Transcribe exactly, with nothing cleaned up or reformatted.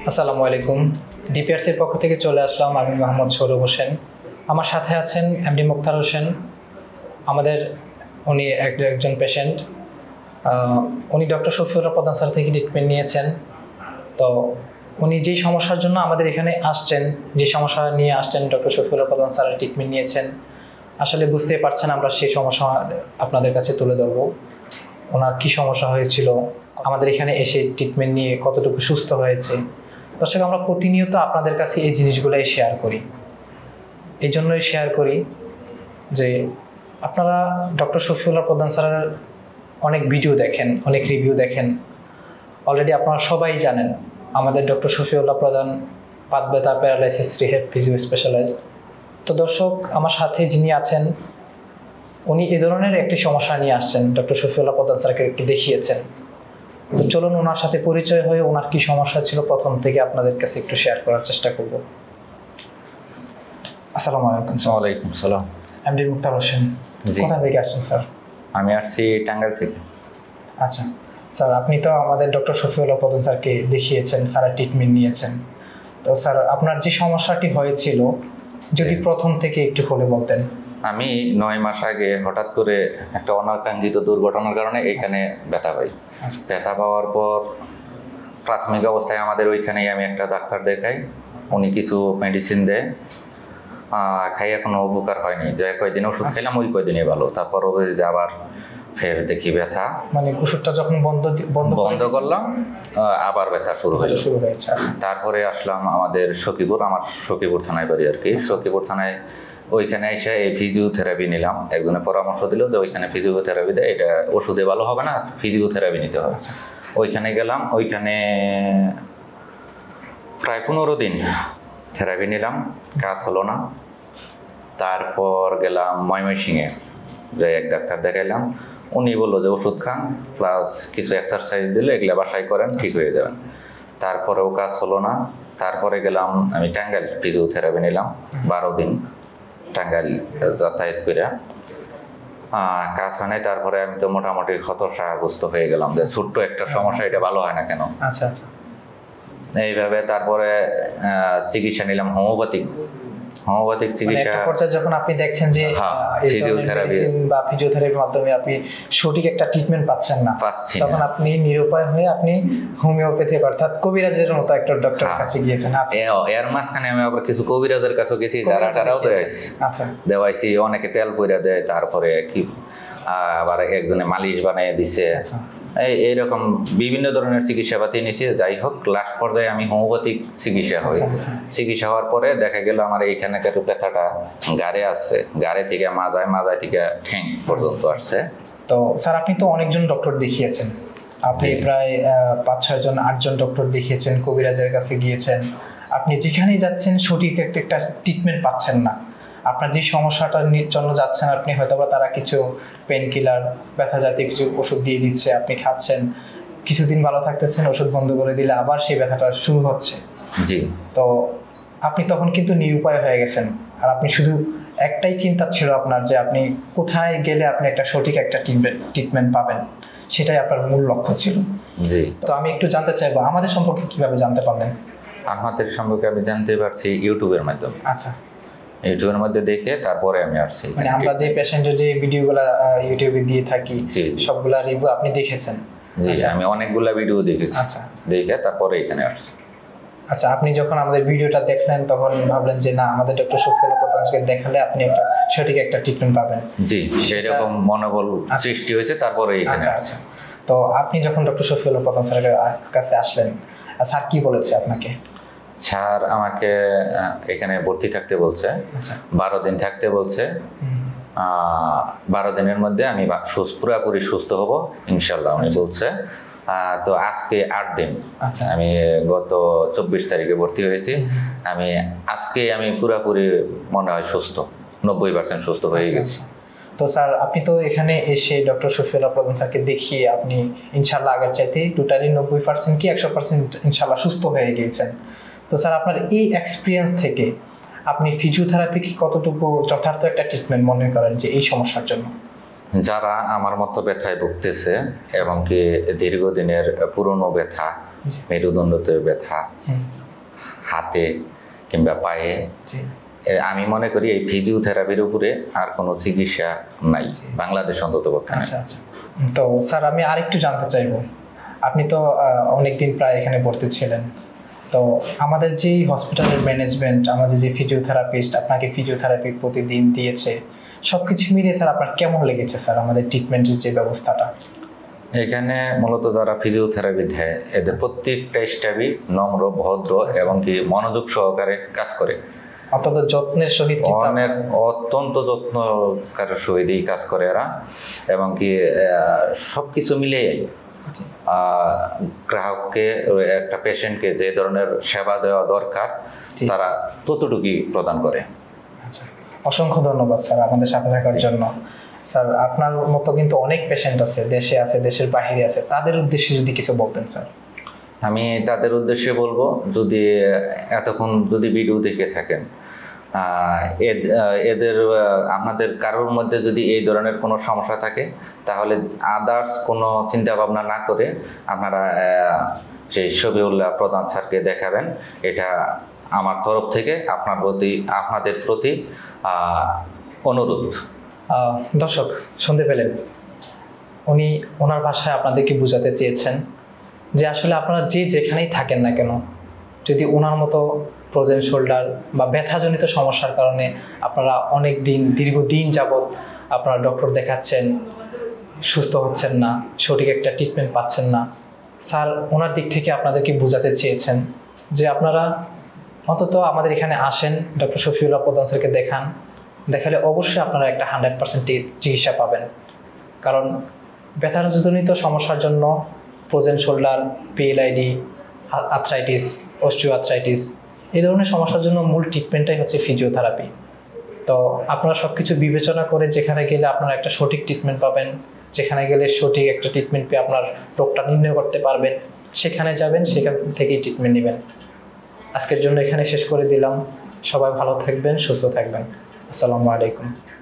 আসসালামু আলাইকুম। ডিপিআরসির পক্ষ থেকে চলে আসলাম আমি মোহাম্মদ সৌরভ হোসেন। আমার সাথে আছেন এমডি মুক্তার হোসেন। আমাদের উনি একজন পেশেন্ট, উনি ডক্টর শফিউল্লাহ প্রধান স্যার থেকে ট্রিটমেন্ট নিয়েছেন। তো উনি যেই সমস্যার জন্য আমাদের এখানে আসছেন, যে সমস্যা নিয়ে আসছেন ডক্টর শফিউল্লাহ প্রধান স্যারের ট্রিটমেন্ট নিয়েছেন, আসলে বুঝতেই পারছেন আমরা সেই সমস্যা আপনাদের কাছে তুলে ধরবো। ওনার কী সমস্যা হয়েছিল, আমাদের এখানে এসে ট্রিটমেন্ট নিয়ে কতটুকু সুস্থ হয়েছে। দর্শক, আমরা প্রতিনিয়ত আপনাদের কাছে এই জিনিসগুলোই শেয়ার করি। এই জন্যই শেয়ার করি যে আপনারা ডক্টর শফিউল্লাহ প্রধান স্যারের অনেক ভিডিও দেখেন, অনেক রিভিউ দেখেন। অলরেডি আপনারা সবাই জানেন আমাদের ডক্টর শফিউল্লাহ প্রধান পাত ব্যথা, প্যারালাইসিস রিহ্যাব ফিজিও স্পেশালাইস্ট। তো দর্শক, আমার সাথে যিনি আছেন উনি এ ধরনের একটি সমস্যা নিয়ে আসছেন, ডক্টর শফিউল্লাহ প্রধান স্যারকে একটু দেখিয়েছেন। তো চলুন ওনার সাথে পরিচয় হয়ে ওনার কি সমস্যা ছিল প্রথম থেকে আপনাদের কাছে একটু শেয়ার করার চেষ্টা করব। আসসালামু আলাইকুম। ওয়ালাইকুম সালাম। এমডি মুক্তার হোসেন, কোথা থেকে আসছেন স্যার? আমি আসছি টাঙ্গাইল থেকে। আচ্ছা স্যার, আপনি তো আমাদের ডক্টর শফিউল্লাহ প্রধান স্যারকে দেখিয়েছেন, স্যারের ট্রিটমেন্ট নিয়েছেন। তো স্যার, আপনার যে সমস্যাটি হয়েছিল যদি প্রথম থেকে একটু খুলে বলতেন। আমি নয় মাস আগে হঠাৎ করে একটা অনাকাঙ্ক্ষিত দুর্ঘটনার কারণে এখানে ব্যথা পাই। ব্যথা পাওয়ার পর প্রাথমিক অবস্থায় আমাদের ওইখানেই আমি একটা ডাক্তার দেখাই। উনি কিছু মেডিসিন দেয়, খাইয়ে কোনো উপকার হয়নি। যে কয়দিন ওষুধ খেলাম ওই কয়দিনই ভালো, তারপর আবার ফের দেখি ব্যথা। মানে ওষুধটা যখন বন্ধ বন্ধ বন্ধ করলাম আবার ব্যথা শুরু হলো। শুরু হয়েছে। তারপরে আসলাম আমাদের সখীপুর, আমার সখীপুর থানায় বাড়ি আর কি। সখীপুর থানায় ওইখানে এসে এই ফিজিওথেরাপি নিলাম। একজনের পরামর্শ দিল যে ওইখানে ফিজিওথেরাপি দেয়, এটা ওষুধে ভালো হবে না, ফিজিওথেরাপি নিতে হবে। ওইখানে গেলাম, ওইখানে প্রায় পনেরো দিন থেরাপি নিলাম, কাজ হলো না। তারপর গেলাম ময়মনসিংহে, যে এক ডাক্তার দেখাইলাম। উনি বললো যে ওষুধ খান প্লাস কিছু এক্সারসাইজ দিলে এগুলো বাসায় করেন, ঠিক হয়ে যাবেন। তারপরেও কাজ হলো না। তারপরে গেলাম আমি টাঙ্গাইল, ফিজিওথেরাপি নিলাম বারো দিন টাঙ্গাইল যাতায়াত করে, কাজ হয় নাই। তারপরে আমি তো মোটামুটি হতাশাগ্রস্ত হয়ে গেলাম যে ছোট্ট একটা সমস্যা, এটা ভালো হয় না কেন। আচ্ছা আচ্ছা। এইভাবে তারপরে চিকিৎসা নিলাম হোমিওপ্যাথিক হোমিওপ্যাথিক চিকিৎসা। পর্যায়ে যখন আপনি দেখছেন যে ফিজিওথেরাপি বা ফিজিওথেরাপির মাধ্যমে আপনি সঠিক একটা ট্রিটমেন্ট পাচ্ছেন না, তখন আপনি নিরুপায় হয়ে আপনি হোমিওপ্যাথি অর্থাৎ কবিরাজের মতো একটা ডক্টরের কাছে গিয়েছেন। এর মাঝখানে আমি আবার কিছু কবিরাজের কাছে গেছি, যারা টারাও দেওয়াইছি। আচ্ছা, দেওয়াইছি, অনেকে তেল পয়রা দেয়, তারপরে কি আবার একজনে মালিশ বানিয়ে দিছে। এই এইরকম বিভিন্ন ধরনের চিকিৎসা পাতি নিয়েছি। যাই হোক, লাস্ট পর্যায়ে আমি হোমিওপ্যাথিক চিকিৎসা হই। চিকিৎসা হওয়ার পরে দেখা গেল আমার এইখানকার ব্যথাটা গাড়ে আসছে, গাড়ে থেকে মাজায়, মাজায় থেকে ঠ্যাং পর্যন্ত আসছে। তো স্যার, আপনি তো অনেকজন ডক্টর দেখিয়েছেন, আপনি প্রায় পাঁচ ছয় জন আটজন ডক্টর দেখিয়েছেন, কবিরাজের কাছে গিয়েছেন। আপনি যেখানেই যাচ্ছেন সঠিক একটা একটা ট্রিটমেন্ট পাচ্ছেন না। আপনার যে সমস্যাটার জন্য যাচ্ছেন আপনি হয়তো বা তারা কিছু পেন কিলার, ব্যথা জাতীয় কিছু ওষুধ দিয়ে দিচ্ছে, আপনি খাচ্ছেন, কিছুদিন ভালো থাকতেছেন, ওষুধ বন্ধ করে দিলে আবার সেই ব্যথাটা শুরু হচ্ছে। জি। তো আপনি তখন কিন্তু নিরুপায় হয়ে গেছেন। আর আপনি শুধু একটাই চিন্তা ছিল আপনার, যে আপনি কোথায় গেলে আপনি একটা সঠিক একটা ট্রিটমেন্ট পাবেন, সেটাই আপনার মূল লক্ষ্য ছিল। জি। তো আমি একটু জানতে চাইবো আমাদের সম্পর্কে কিভাবে জানতে পারলেন? আমাদের সম্পর্কে আমি জানতে পারছি ইউটিউবের মাধ্যমে। আচ্ছা। ইউটিউবের মধ্যে দেখে তারপরে আমি আসছি। মানে আমরা যে পেশেন্টের যে ভিডিওগুলো ইউটিউবে দিয়ে থাকি সবগুলা রিভিউ আপনি দেখেছেন? জি, আমি অনেকগুলা ভিডিও দেখেছি। আচ্ছা, দেখে তারপরে এখানে আসছি। আচ্ছা, আপনি যখন আমাদের ভিডিওটা দেখলেন তখন ভাবলেন যে না, আমাদের ডক্টর শফিউল্লাহ প্রধান স্যারকে দেখালে আপনি একটা সঠিক একটা ট্রিটমেন্ট পাবেন। জি, সেরকম মনোবল সৃষ্টি হয়েছে, তারপরে এখানে আসছি। তো আপনি যখন ডক্টর শফিউল্লাহ প্রধান স্যারের কাছে আসলেন, স্যার কি বলেছে আপনাকে? স্যার আমাকে এখানে ভর্তি থাকতে বলছে, বারো দিন থাকতে বলছে। বারো দিনের মধ্যে আমি পুরোপুরি সুস্থ হব ইনশাল্লাহ উনি বলছে। তো আজকে আট দিন, আমি গত চব্বিশ তারিখে ভর্তি হয়েছি। আমি আজকে আমি পুরোপুরি মনে হয় সুস্থ, নব্বই পার্সেন্ট সুস্থ হয়ে গেছি। তো স্যার, আপনি তো এখানে এসে ডক্টর শফিউল্লাহ প্রধান স্যারকে দেখিয়ে আপনি ইনশাল্লাহ আগের চাইতে টোটালি নব্বই পার্সেন্ট কি একশো পার্সেন্ট ইনশাল্লাহ সুস্থ হয়ে গিয়েছেন। তো স্যার, আপনার এই এক্সপিরিয়েন্স থেকে আপনি ফিজিওথেরাপি কি কতটুকু যথার্থ একটা ট্রিটমেন্ট মনে করেন যে এই সমস্যার জন্য? যারা আমার মতো ব্যথায় ভুগতেছে এবং কি দীর্ঘদিনের পুরনো ব্যথা জি। মেরুদণ্ডতে ব্যথা, হুম, হাতে কিংবা পায়ে, জি। এ আমি মনে করি এই ফিজিওথেরাপির উপরে আর কোনো চিকিৎসা নাই বাংলাদেশ অন্তত পক্ষে নাই। আচ্ছা আচ্ছা। তো স্যার আমি আরেকটু জানতে চাইবো, আপনি তো অনেকদিন প্রায় এখানে ভর্তি ছিলেন, তো আমাদের যে হসপিটালের ম্যানেজমেন্ট, আমাদের যে ফিজিওথেরাপিস্ট আপনাকে ফিজিওথেরাপি প্রতিদিন দিয়েছে, সব কিছু মিলিয়ে স্যার আপনার কেমন লেগেছে স্যার আমাদের ট্রিটমেন্টের যে ব্যবস্থাটা? এখানে মূলত যারা ফিজিওথেরাপি দেয় এদের প্রত্যেকটা স্টাফই নম্র, ভদ্র এবং কি মনোযোগ সহকারে কাজ করে, অত্যন্ত যত্নের সহিত কিন্তু অনেক আপনার- অত্যন্ত যত্নকারের সহিতই কাজ করে এরা, এবং কি সব কিছু মিলিয়েই আহ, গ্রাহককে, একটা পেশেন্টকে যে ধরনের সেবা দেওয়া দরকার জি। তারা ততটুকুই প্রদান করে। আচ্ছা, অসংখ্য ধন্যবাদ স্যার আমাদের সাথে থাকার জন্য। স্যার আপনার মতো কিন্তু অনেক পেশেন্ট আছে, দেশে আছে, দেশের বাইরে আছে, তাদের উদ্দেশ্যে যদি কিছু বলতেন স্যার। আমি তাদের উদ্দেশ্যে বলবো, যদি এতক্ষণ যদি ভিডিও দেখে থাকেন, আহ, এদ- আহ, এদের আহ, আপনাদের কারোর মধ্যে যদি এই ধরনের কোনো সমস্যা থাকে তাহলে আদার্স কোনো চিন্তা ভাবনা না করে আপনারা আহ, সেই শফিউল্লাহ প্রধান স্যারকে দেখাবেন। এটা আমার তরফ থেকে আপনার প্রতি আপনাদের প্রতি আহ, অনুরোধ। আহ, দর্শক শুনতে পেলেন, উনি ওনার ভাষায় আপনাদেরকে বোঝাতে চেয়েছেন যে আসলে আপনারা যে যেখানেই থাকেন না কেন, যদি ওনার মতো ফ্রোজেন শোল্ডার বা ব্যথাজনিত সমস্যার কারণে আপনারা অনেক দিন দীর্ঘদিন যাবৎ আপনারা ডক্টর দেখাচ্ছেন, সুস্থ হচ্ছেন না, সঠিক একটা ট্রিটমেন্ট পাচ্ছেন না, স্যার ওনার দিক থেকে আপনাদেরকে বোঝাতে চেয়েছেন যে আপনারা অন্তত আমাদের এখানে আসেন, ডক্টর শফিউল্লাহ প্রধান স্যারকে দেখান, দেখালে অবশ্যই আপনারা একটা হান্ড্রেড পার্সেন্ট চিকিৎসা পাবেন। কারণ ব্যথাজনিত সমস্যার জন্য frozen shoulder, PLID, arthritis, osteoarthritis, এই ধরনের সমস্যার জন্য মূল ট্রিটমেন্টটাই হচ্ছে ফিজিওথেরাপি। তো আপনারা সব কিছু বিবেচনা করে যেখানে গেলে আপনারা একটা সঠিক ট্রিটমেন্ট পাবেন, যেখানে গেলে সঠিক একটা ট্রিটমেন্ট পেয়ে আপনার রোগটা নির্ণয় করতে পারবেন, সেখানে যাবেন, সেখান থেকেই ট্রিটমেন্ট নেবেন। আজকের জন্য এখানে শেষ করে দিলাম। সবাই ভালো থাকবেন, সুস্থ থাকবেন। আসসালামু আলাইকুম।